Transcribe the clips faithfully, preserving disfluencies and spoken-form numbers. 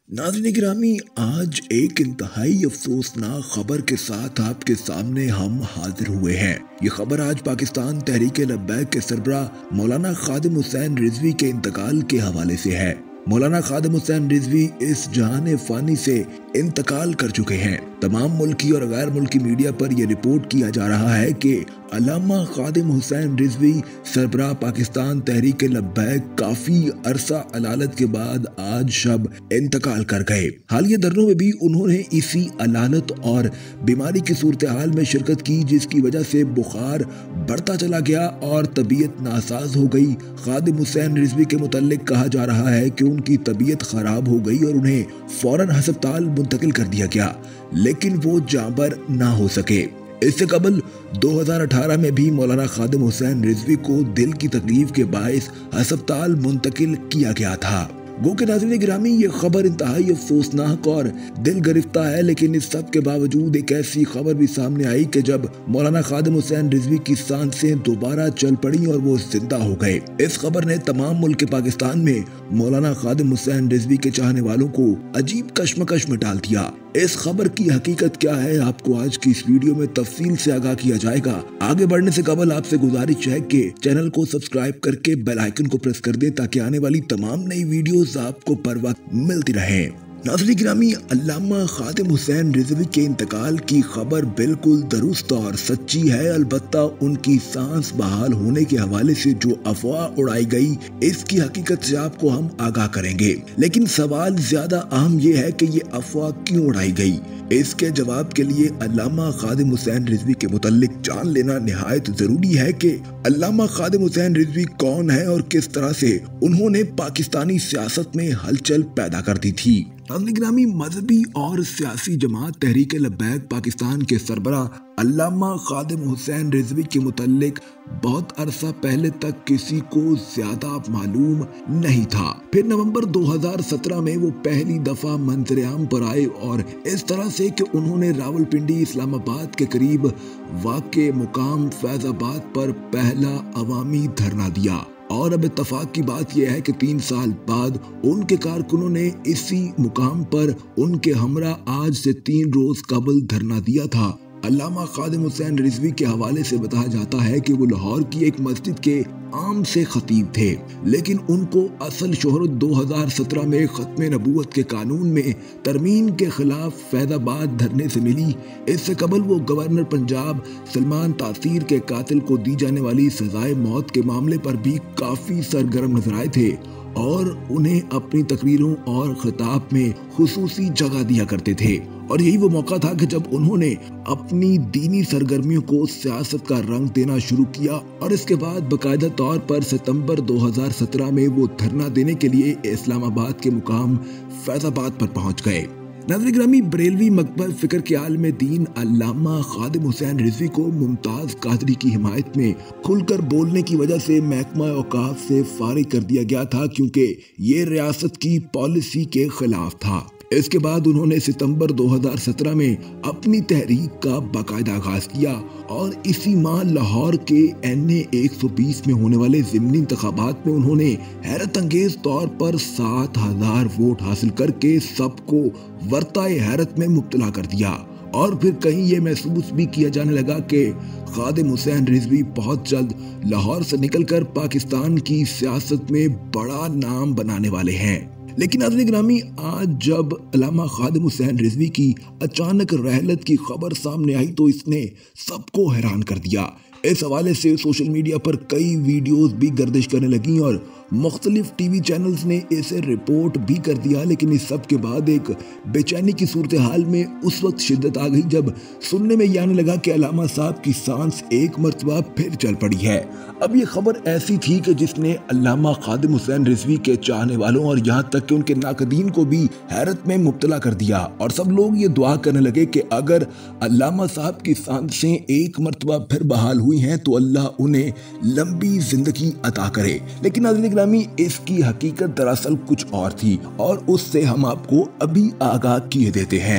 नाज़रीन गिरामी, आज एक इंतहाई अफसोसनाक खबर के साथ आपके सामने हम हाजिर हुए हैं। ये खबर आज पाकिस्तान तहरीक-ए-लब्बैक के सरबराह मौलाना खादिम हुसैन रिजवी के इंतकाल के हवाले से है। मौलाना खादिम हुसैन रिजवी इस जहान फानी से इंतकाल कर चुके हैं। तमाम मुल्की और गैर मुल्की मीडिया पर यह रिपोर्ट किया जा रहा है कि अल्लामा खादिम हुसैन रिजवी सरबराह पाकिस्तान तहरीक-ए-लब्बैक काफी अरसा अलालत के बाद आज शब इंतकाल कर गए। हालिया दर्रों में भी उन्होंने इसी अलालत और बीमारी की सूरत हाल में शिरकत की, जिसकी वजह से बुखार बढ़ता चला गया और तबीयत नासाज हो गई। खादिम हुसैन रिजवी के मुतल्लिक कहा जा रहा है कि उनकी तबीयत खराब हो गई और उन्हें फौरन अस्पताल मुंतकिल कर दिया गया, लेकिन वो जांबर ना हो सके। इससे कबल दो हज़ार अठारह में भी मौलाना खादिम हुसैन रिजवी को दिल की तकलीफ के बायस अस्पताल मुंतकिल किया गया था। गो के नाज़रीन गिरामी, ये खबर इंतहाई अफसोसनाक और दिल गिरफ्ता है, लेकिन इस सब के बावजूद एक ऐसी खबर भी सामने आई कि जब मौलाना खादिम हुसैन रिजवी की सांसें दोबारा चल पड़ी और वो जिंदा हो गए। इस खबर ने तमाम मुल्क पाकिस्तान में मौलाना खादिम हुसैन रिजवी के चाहने वालों को अजीब कश्मकश में डाल दिया। इस खबर की हकीकत क्या है, आपको आज की इस वीडियो में तफसील से आगाह किया जाएगा। आगे बढ़ने से कबल आपसे गुजारिश है कि चैनल को सब्सक्राइब करके बेल आइकन को प्रेस कर दें ताकि आने वाली तमाम नई वीडियोस आपको पर वक्त मिलती रहे। नाज़रीन गिरामी, अल्लामा खादिम हुसैन रिजवी के इंतकाल की खबर बिल्कुल दुरुस्त और सच्ची है। अलबत्ता उनकी सांस बहाल होने के हवाले से जो अफवाह उड़ाई गई, इसकी हकीकत से आपको हम आगाह करेंगे। लेकिन सवाल ज्यादा अहम ये है कि ये अफवाह क्यों उड़ाई गई। इसके जवाब के लिए अल्लामा खादिम हुसैन रिजवी के मुतल्लिक जान लेना निहायत जरूरी है कि अल्लामा खादिम हुसैन रिजवी कौन है और किस तरह से उन्होंने पाकिस्तानी सियासत में हलचल पैदा कर दी थी। नाज़रीन गिरामी, मजहबी और सियासी जमात तहरीक-ए-लब्बैक पाकिस्तान के सरबराह अल्लामा खादिम हुसैन रिजवी के मुतल्लिक बहुत अरसा पहले तक किसी को ज्यादा मालूम नहीं था। फिर नवंबर दो हज़ार सत्रह में वो पहली दफा मंजर-ए-आम पर आए और इस तरह से कि उन्होंने रावलपिंडी इस्लामाबाद के करीब वाक़े मुकाम फैजाबाद पर पहला अवामी धरना दिया। और अब इत्तफाक की बात यह है कि तीन साल बाद उनके कारकुनों ने इसी मुकाम पर उनके हमरा आज से तीन रोज कबल धरना दिया था। अल्लामा खादिम हुसैन रिजवी के हवाले से बताया जाता है कि वो लाहौर की एक मस्जिद के आम से खतीब थे, लेकिन उनको असल शोहरत दो हज़ार सत्रह में खत्म नबूवत के कानून में तरमीम के खिलाफ फैजाबाद धरने से मिली। इससे कबल वो गवर्नर पंजाब सलमान तासीर के कातिल को दी जाने वाली सजाए मौत के मामले पर भी काफी सरगर्म नजर आए थे और उन्हें अपनी तकरीरों और खिताब में खुसूसी जगह दिया करते थे। और यही वो मौका था कि जब उन्होंने अपनी दीनी सरगर्मियों को सियासत का रंग देना शुरू किया और इसके बाद बाकायदा तौर पर सितंबर दो हज़ार सत्रह में वो धरना देने के लिए इस्लामाबाद के मुकाम फैजाबाद पर पहुंच गए। नाज़रीन गिरामी, बरेलवी मकबर फिक्र के आलम दीन अल्लामा खादिम हुसैन रिजवी को मुमताज कादरी की हिमायत में खुलकर बोलने की वजह से महकमा औकाफ से फारिग कर दिया गया था, क्योंकि ये रियासत की पॉलिसी के खिलाफ था। इसके बाद उन्होंने सितंबर दो हज़ार सत्रह में अपनी तहरीक का बाकायदा आगाज किया और इसी माह लाहौर के एन ए एक सौ बीस में होने वाले ज़िमनी इंतखाबात में उन्होंने हैरत अंगेज तौर पर सात हजार वोट हासिल करके सबको वर्ताए हैरत में मुब्तला कर दिया। और फिर कहीं ये महसूस भी किया जाने लगा कि खादिम हुसैन रिजवी बहुत जल्द लाहौर से निकलकर पाकिस्तान की सियासत में बड़ा नाम बनाने वाले हैं। लेकिन नाज़रीन गिरामी, आज जब अल्लामा खादिम हुसैन रिजवी की अचानक रहलत की खबर सामने आई तो इसने सबको हैरान कर दिया। इस हवाले से सोशल मीडिया पर कई वीडियोस भी गर्दिश करने लगी और मुख्तलिफ टीवी चैनल्स ने इसे रिपोर्ट भी कर दिया। लेकिन इस सब के बाद एक बेचैनी की सूरत हाल में उस वक्त शिद्दत आ गई जब सुनने में यह आने लगा कि अल्लामा साहब की सांस एक मरतबा फिर चल पड़ी है। अब ये खबर ऐसी थी कि जिसने अल्लामा खादिम हुसैन रिजवी के चाहने वालों और यहाँ तक कि उनके नाकदीन को भी हैरत में मुब्तला कर दिया और सब लोग ये दुआ करने लगे कि अगर अल्लामा साहब की सांसें एक मरतबा फिर बहाल हुई हैं तो अल्लाह उन्हें लंबी जिंदगी अता करे। लेकिन नाज़रीन गिरामी, इसकी हकीकत दरअसल कुछ और थी और उससे हम आपको अभी आगाह किए देते हैं।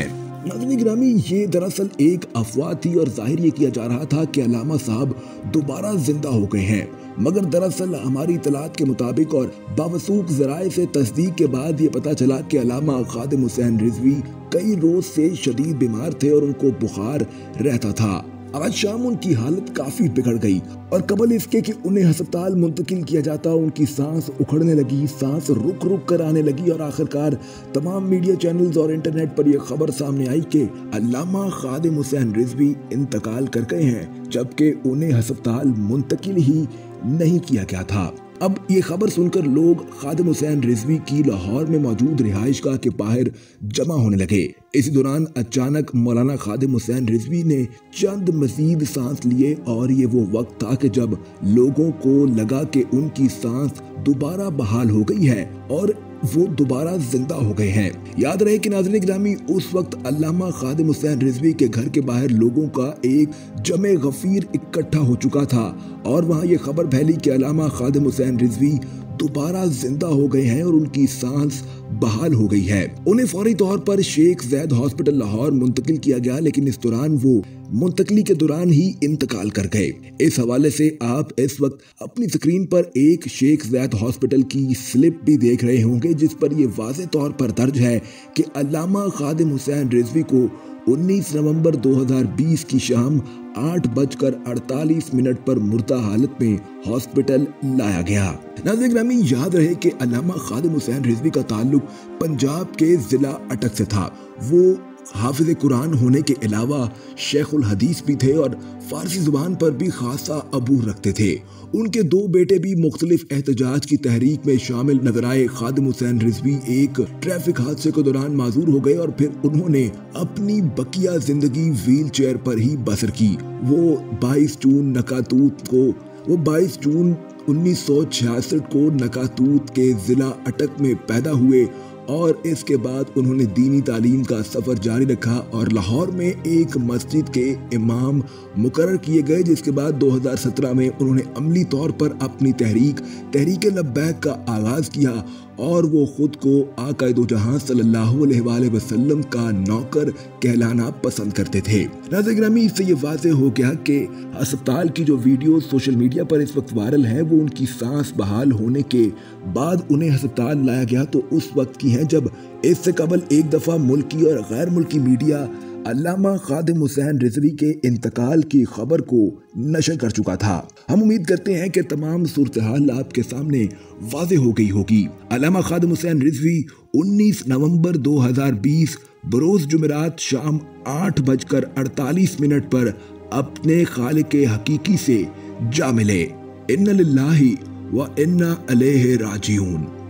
नाज़रीन ग्रामी, ये दरअसल एक अफवाह थी और जाहिर ये किया जा रहा था कि अल्लामा साहब दोबारा जिंदा हो गए हैं, मगर दरअसल हमारी इतलात के मुताबिक और बावसूख ज़राए से तस्दीक के बाद ये पता चला कि अल्लामा खादिम हुसैन रिजवी कई रोज से शदीद बीमार थे और उनको बुखार रहता था। आज शाम उनकी हालत काफी बिगड़ गई और कबल इसके कि उन्हें अस्पताल मुंतकिल किया जाता उनकी सांस उखड़ने लगी, सांस रुक रुक कर आने लगी और आखिरकार तमाम मीडिया चैनल्स और इंटरनेट पर यह खबर सामने आई कि अल्लामा खादिम हुसैन रिजवी इंतकाल कर गए हैं, जबकि उन्हें अस्पताल मुंतकिल ही नहीं किया गया था। अब ये खबर सुनकर लोग खादिम हुसैन रिजवी की लाहौर में मौजूद रिहाइशगाह के बाहर जमा होने लगे। इसी दौरान अचानक मौलाना खादिम हुसैन रिजवी ने चंद मजीद सांस लिए और ये वो वक्त था कि जब लोगों को लगा कि उनकी सांस दोबारा बहाल हो गई है और वो दोबारा जिंदा हो गए हैं। याद रहे कि नाज़रीन गिरामी, उस वक्त अल्लामा खादिम हुसैन रिजवी के घर के बाहर लोगों का एक जमे गफीर इकट्ठा हो चुका था और वहाँ ये खबर फैली कि अल्लामा खादिम हुसैन रिजवी दोबारा जिंदा हो गए हैं और उनकी सांस बहाल हो गई है। उन्हें फौरी तौर पर शेख ज़ैद हॉस्पिटल लाहौर मुंतकिल किया गया, लेकिन इस दौरान वो मुंतकली के दौरान ही इंतकाल कर गए। इस हवाले से आप इस वक्त अपनी स्क्रीन पर एक शेख ज़ैद हॉस्पिटल की स्लिप भी देख रहे होंगे, जिस पर यह वाज़ेह तौर पर दर्ज है कि अल्लामा खादिम हुसैन रिजवी को उन्नीस नवंबर दो हज़ार बीस की शाम आठ बजकर अड़तालीस मिनट पर मुर्दा हालत में हॉस्पिटल लाया गया। नाज़रीन ग्रामी, याद रहे कि अल्लामा खादिम हुसैन रिजवी का ताल्लुक पंजाब के जिला अटक से था। वो हाफिज कुरान होने के अलावा शेखुल हदीस भी थे और फारसी जुबान पर भी खासा अबूर रखते थे। उनके दो बेटे भी मुख्तलिफ एहतजाज की तहरीक में शामिल नजर आए। खादिम हुसैन रिजवी एक ट्रैफिक हादसे के दौरान माजूर हो गए और फिर उन्होंने अपनी बकिया जिंदगी व्हील चेयर पर ही बसर की। वो बाईस जून नकातूत को वो बाईस जून उन्नीस सौ छियासठ को नकातूत के जिला अटक में पैदा हुए और इसके बाद उन्होंने दीनी तालीम का सफर जारी रखा और लाहौर में एक मस्जिद के इमाम मुकर्रर किए गए, जिसके बाद दो हज़ार सत्रह में उन्होंने अमली तौर पर अपनी तहरीक तहरीक लब्बैक का आगाज किया और वो खुद को आका दो जहां सल्लल्लाहु अलैहि वसल्लम का नौकर कहलाना पसंद करते थे। नाज़रीन ग्रामी, इससे ये वाज़ेह हो गया कि अस्पताल की जो वीडियो सोशल मीडिया पर इस वक्त वायरल है वो उनकी सांस बहाल होने के बाद उन्हें अस्पताल लाया गया तो उस वक्त की है जब इससे कबल एक दफा मुल्की और गैर मुल्की मीडिया अल्लामा खादिम हुसैन रिजवी के इंतकाल की खबर को नशर कर चुका था। हम उम्मीद करते हैं कि तमाम सूरत हाल आपके सामने वाज़ेह हो गई होगी। अल्लामा खादिम हुसैन रिजवी उन्नीस नवंबर दो हज़ार बीस बरोज जुमेरात शाम आठ बजकर अड़तालीस मिनट पर अपने खालिक हकीकी से जा मिले। इन्ना लिल्लाहि व इन्ना अलैहि राजिऊन।